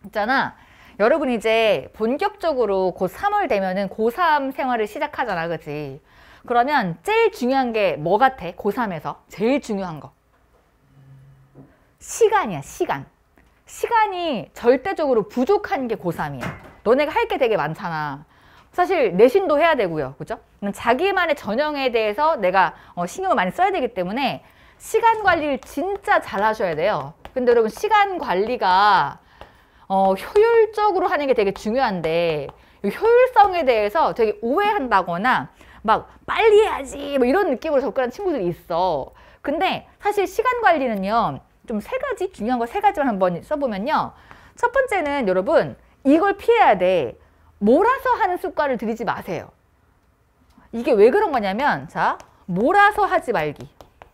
있잖아. 여러분 이제 본격적으로 곧 3월 되면은 고3 생활을 시작하잖아. 그치? 그러면 제일 중요한 게 뭐 같아? 고3에서 제일 중요한 거. 시간이야, 시간. 시간이 절대적으로 부족한 게 고3이야. 너네가 할 게 되게 많잖아. 사실 내신도 해야 되고요. 그죠? 자기만의 전형에 대해서 내가 신경을 많이 써야 되기 때문에 시간 관리를 진짜 잘 하셔야 돼요. 근데 여러분 시간 관리가 효율적으로 하는 게 되게 중요한데 효율성에 대해서 되게 오해한다거나 막 빨리 해야지 뭐 이런 느낌으로 접근하는 친구들이 있어. 근데 사실 시간 관리는요. 좀 세 가지, 중요한 거 세 가지만 한번 써보면요. 첫 번째는 여러분 이걸 피해야 돼. 몰아서 하는 습관을 들이지 마세요. 이게 왜 그런 거냐면 자, 몰아서 하지 말기.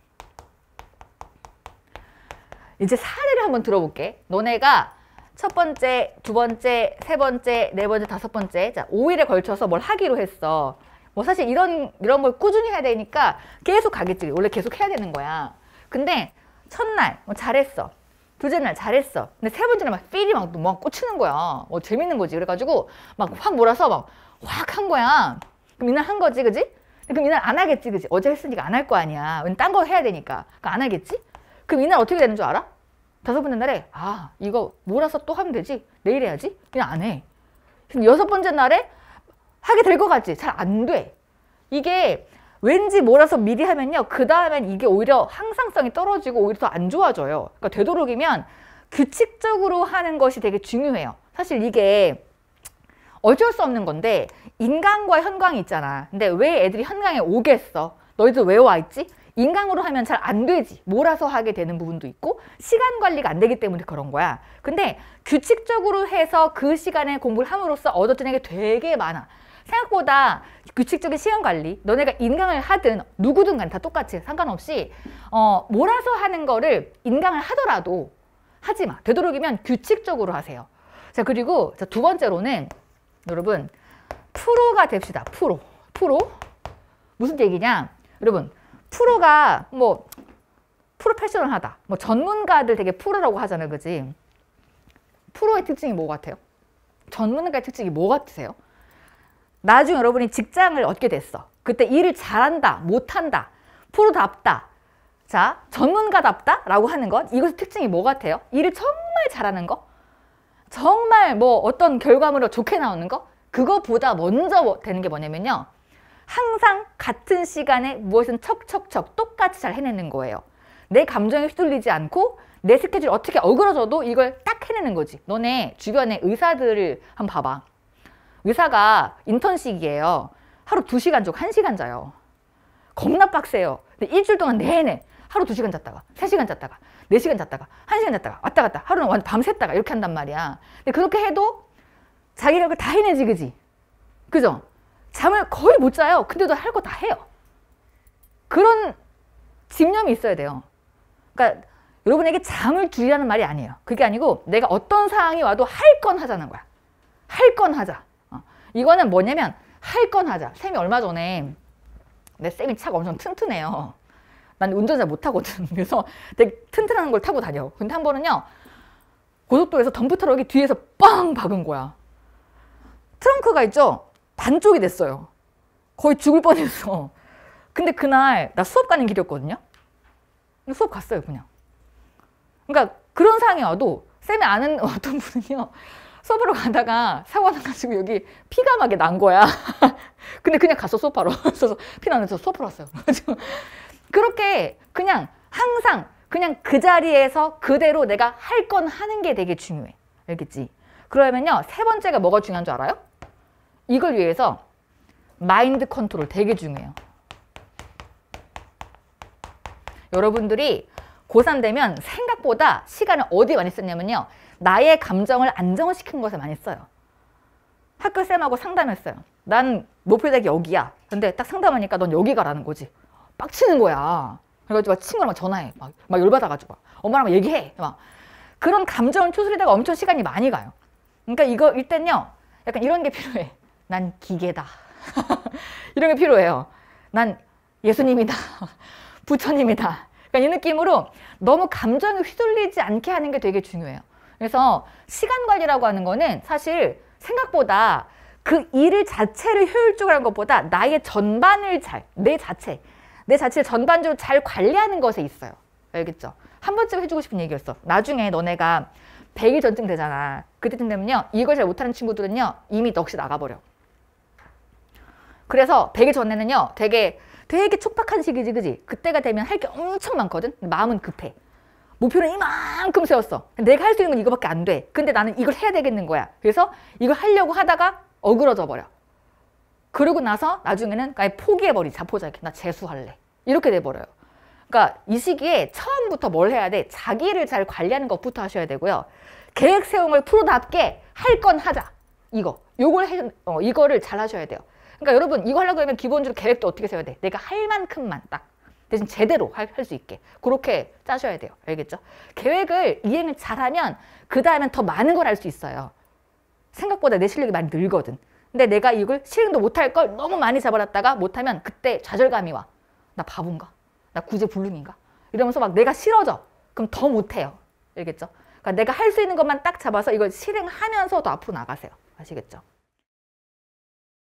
이제 사례를 한번 들어볼게. 너네가 첫 번째, 두 번째, 세 번째, 네 번째, 다섯 번째 자, 5일에 걸쳐서 뭘 하기로 했어. 뭐 사실 이런 걸 꾸준히 해야 되니까 계속 가겠지. 원래 계속 해야 되는 거야. 근데 첫날 뭐 잘했어. 둘째 날 잘했어. 근데 세 번째 날 막 필이 막 꽂히는 거야. 재밌는 거지. 그래가지고 막 확 몰아서 막 확 한 거야. 그럼 이날 한 거지, 그지? 그럼 이날 안 하겠지, 그지? 어제 했으니까 안 할 거 아니야. 딴 거 해야 되니까. 그러니까 안 하겠지? 그럼 이날 어떻게 되는 줄 알아? 다섯 번째 날에 아 이거 몰아서 또 하면 되지. 내일 해야지. 그냥 안 해. 그럼 여섯 번째 날에 하게 될 것 같지? 잘 안 돼. 이게 왠지 몰아서 미리 하면요. 그 다음엔 이게 오히려 항상성이 떨어지고 오히려 더 안 좋아져요. 그러니까 되도록이면 규칙적으로 하는 것이 되게 중요해요. 사실 이게 어쩔 수 없는 건데 인강과 현강이 있잖아. 근데 왜 애들이 현강에 오겠어? 너희들 왜 와 있지? 인강으로 하면 잘 안 되지. 몰아서 하게 되는 부분도 있고 시간 관리가 안 되기 때문에 그런 거야. 근데 규칙적으로 해서 그 시간에 공부를 함으로써 얻어지는 게 되게 많아. 생각보다 규칙적인 시간 관리, 너네가 인강을 하든 누구든 간에 다 똑같이 상관없이 몰아서 하는 거를 인강을 하더라도 하지 마. 되도록이면 규칙적으로 하세요. 자, 그리고 두 번째로는 여러분 프로가 됩시다. 프로 무슨 얘기냐? 여러분 프로가 뭐 프로페셔널하다. 뭐 전문가들 되게 프로라고 하잖아요. 그지? 프로의 특징이 뭐 같아요? 전문가의 특징이 뭐 같으세요? 나중에 여러분이 직장을 얻게 됐어. 그때 일을 잘한다, 못한다, 프로답다, 자, 전문가답다 라고 하는 것, 이것의 특징이 뭐 같아요? 일을 정말 잘하는 거? 정말 뭐 어떤 결과물로 좋게 나오는 거? 그거보다 먼저 되는 게 뭐냐면요. 항상 같은 시간에 무엇은 척척척 똑같이 잘 해내는 거예요. 내 감정에 휘둘리지 않고 내 스케줄이 어떻게 어그러져도 이걸 딱 해내는 거지. 너네 주변에 의사들을 한번 봐봐. 의사가 인턴식이에요. 하루 2시간 자고 1시간 자요. 겁나 빡세요. 근데 일주일 동안 내내 하루 2시간 잤다가 3시간 잤다가 4시간 잤다가 1시간 잤다가 왔다 갔다 하루는 완전 밤샜다가 이렇게 한단 말이야. 근데 그렇게 해도 자기가 그걸 다 해내지, 그지? 그죠? 잠을 거의 못 자요. 근데도 할 거 다 해요. 그런 집념이 있어야 돼요. 그러니까 여러분에게 잠을 줄이라는 말이 아니에요. 그게 아니고 내가 어떤 상황이 와도 할 건 하자는 거야. 할 건 하자. 이거는 뭐냐면 할 건 하자. 쌤이 얼마 전에 내 쌤이 차가 엄청 튼튼해요. 난 운전 잘 못하거든. 그래서 되게 튼튼한 걸 타고 다녀. 근데 한 번은요. 고속도로에서 덤프 트럭이 뒤에서 빵 박은 거야. 트렁크가 있죠? 반쪽이 됐어요. 거의 죽을 뻔했어. 근데 그날 나 수업 가는 길이었거든요. 근데 수업 갔어요 그냥. 그러니까 그런 상황이 와도 쌤이 아는 어떤 분은요. 수업하러 가다가 사고 나가지고 여기 피가 막 난 거야. 근데 그냥 갔어 수업하러. 그래서 피 나면서 수업하러 왔어요. 그렇게 그냥 항상 그냥 그 자리에서 그대로 내가 할 건 하는 게 되게 중요해. 알겠지? 그러면요. 세 번째가 뭐가 중요한 줄 알아요? 이걸 위해서 마인드 컨트롤 되게 중요해요. 여러분들이 고3 되면 생각보다 시간을 어디에 많이 쓰냐면요. 나의 감정을 안정시키는 것에 많이 써요. 학교 쌤하고 상담했어요. 난 목표대가 여기야. 근데 딱 상담하니까 넌 여기 가라는 거지. 빡치는 거야. 그래가지고 친구랑 막 전화해. 막 열받아가지고. 엄마랑 막 얘기해. 막. 그런 감정을 추스리다가 엄청 시간이 많이 가요. 그러니까 이거 일단요. 약간 이런 게 필요해. 난 기계다. 이런 게 필요해요. 난 예수님이다. 부처님이다. 그러니까 이 느낌으로 너무 감정에 휘둘리지 않게 하는 게 되게 중요해요. 그래서 시간 관리라고 하는 거는 사실 생각보다 그 일 자체를 효율적으로 하는 것보다 나의 전반을 내 자체를 전반적으로 잘 관리하는 것에 있어요. 알겠죠? 한 번쯤 해주고 싶은 얘기였어. 나중에 너네가 100일 전쯤 되잖아. 그때쯤 되면요, 이걸 잘 못하는 친구들은요 이미 넋이 나가버려. 그래서 100일 전에는요 되게 촉박한 시기지, 그지? 그때가 되면 할 게 엄청 많거든. 마음은 급해. 목표는 이만큼 세웠어. 내가 할 수 있는 건 이거밖에 안 돼. 근데 나는 이걸 해야 되겠는 거야. 그래서 이걸 하려고 하다가 어그러져 버려. 그러고 나서 나중에는 아예 포기해버리지. 자포자기. 나 재수할래. 이렇게 돼버려요. 그러니까 이 시기에 처음부터 뭘 해야 돼? 자기를 잘 관리하는 것부터 하셔야 되고요. 계획 세운 걸 프로답게 할 건 하자. 이거를 잘 하셔야 돼요. 그러니까 여러분, 이거 하려고 하면 기본적으로 계획도 어떻게 세워야 돼? 내가 할 만큼만 딱 대신 제대로 할 수 있게 그렇게 짜셔야 돼요. 알겠죠? 계획을 이행을 잘하면 그 다음엔 더 많은 걸 할 수 있어요. 생각보다 내 실력이 많이 늘거든. 근데 내가 이걸 실행도 못할 걸 너무 많이 잡아놨다가 못하면 그때 좌절감이 와. 나 바본가? 나 구제불능인가? 이러면서 막 내가 싫어져. 그럼 더 못해요. 알겠죠? 그러니까 내가 할 수 있는 것만 딱 잡아서 이걸 실행하면서 더 앞으로 나가세요. 아시겠죠?